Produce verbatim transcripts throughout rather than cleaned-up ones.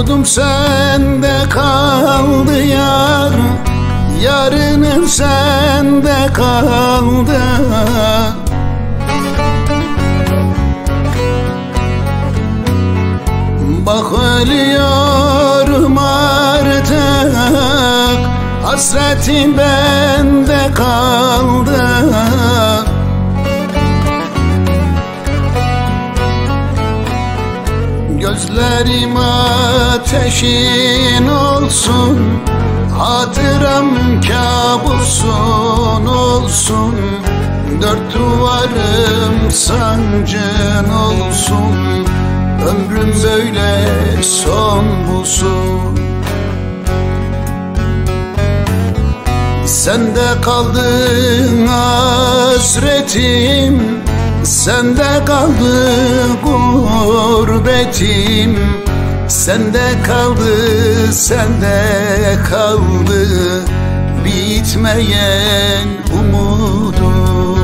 Umudum sende kaldı yar, yarınım sende kaldı. Bak ölüyorum artık, hasretin bende kaldı. Gözlerim ateşin olsun, hatıram kabusun olsun. Dört duvarım sancın olsun, ömrüm böyle son bulsun. Sende kaldı hasretim, sende kaldı gurbetim. Sende kaldı, sende kaldı bitmeyen umudum.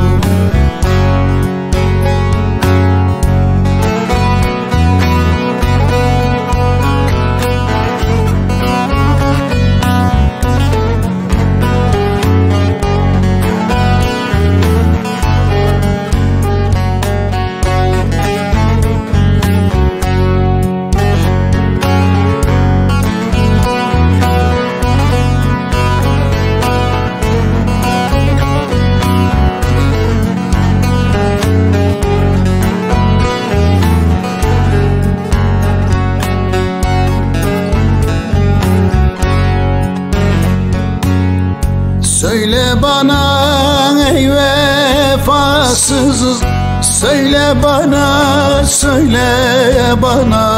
Söyle bana ey vefasız, söyle bana, söyle bana.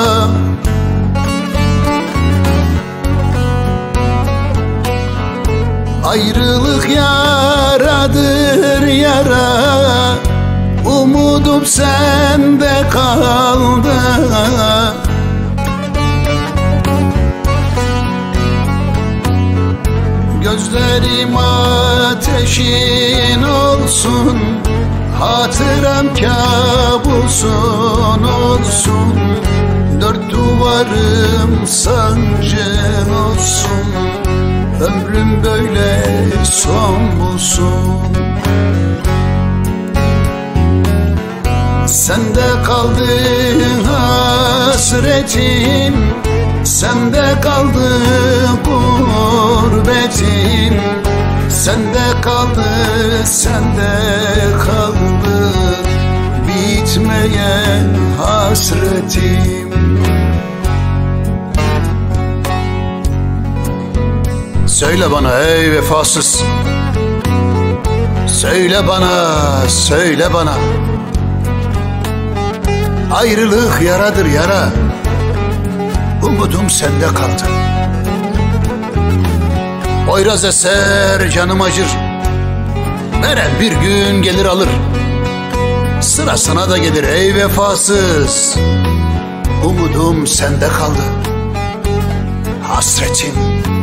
Ayrılık yaradır yara, umudum sende kaldı. Gözlerim ateşin olsun, hatıram kabusun olsun. Dört duvarım sancın olsun, ömrüm böyle son bulsun. Sende kaldı hasretim, sende kaldı gurbetim. Sende kaldı, sende kaldı bitmeyen hasretim. Söyle bana ey vefasız, söyle bana, söyle bana. Ayrılık yaradır yara, umudum sende kaldı. Poyraz eser canım acır, veren bir gün gelir alır. Sıra sana da gelir ey vefasız, umudum sende kaldı. Hasretim